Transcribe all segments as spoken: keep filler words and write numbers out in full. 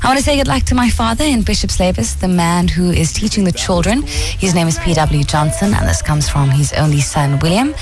I want to say good luck to my father in Bishop's Labus, the man who is teaching the children. His name is P W Johnson, and this comes from his only son, William.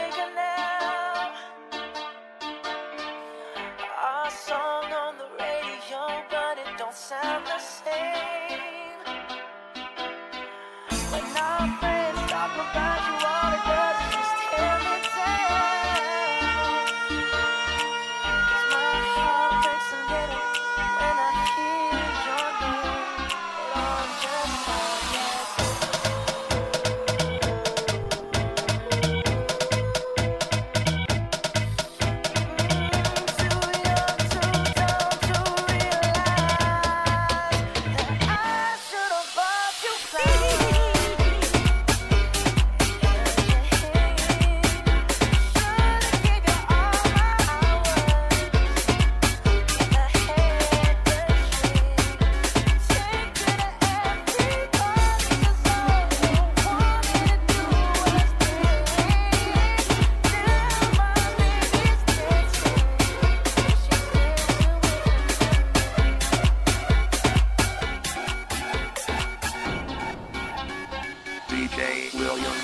D J Williams.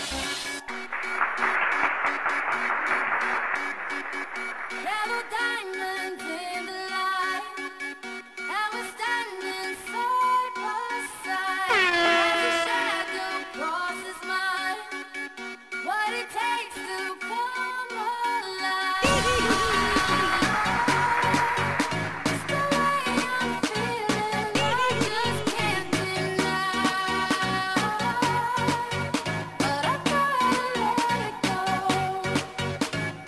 Yellow diamonds in the light, and we're standing side by side. As a shadow crosses mine, what it takes to come alive. It's the way I'm feeling, I just can't deny. But I gotta let it go.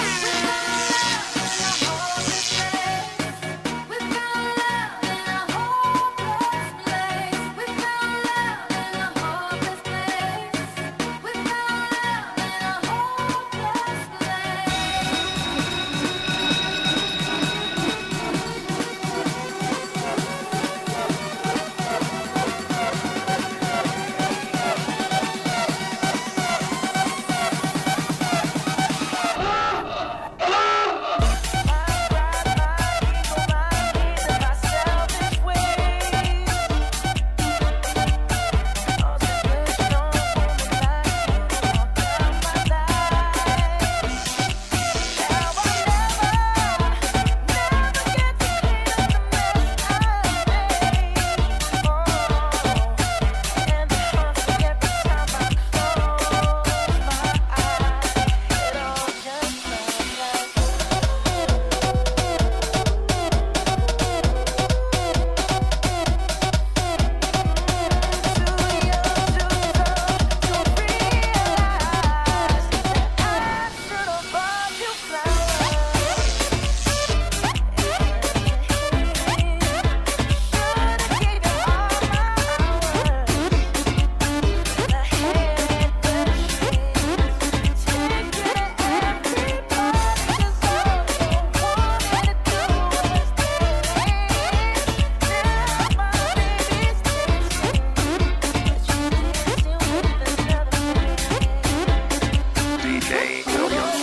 D J Williams.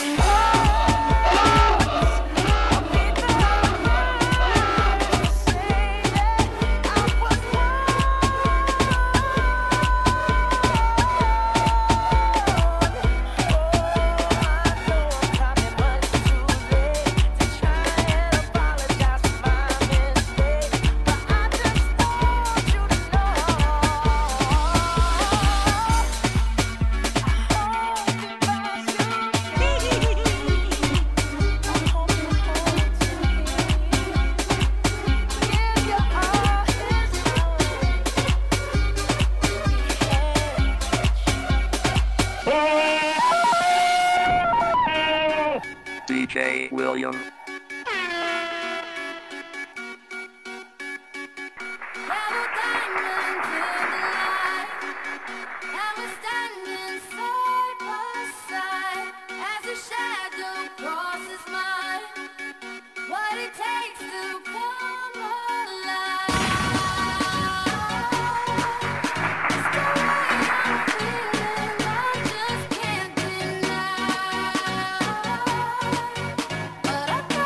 D J Williams. Yellow diamonds in the light, and we're standing side by side. As a shadow crosses mine, what it takes to come alive. It's the way I'm feeling, I just can't deny. But I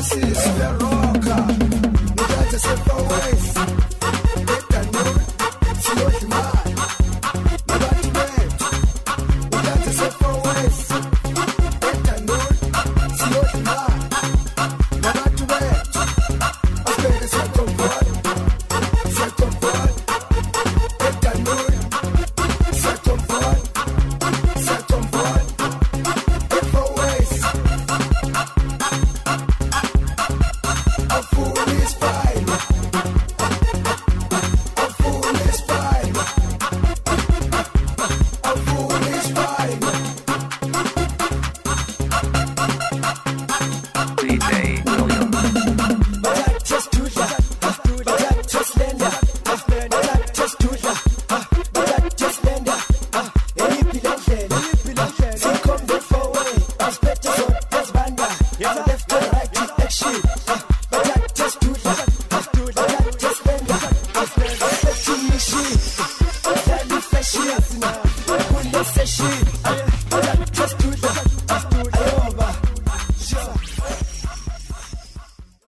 Just do that.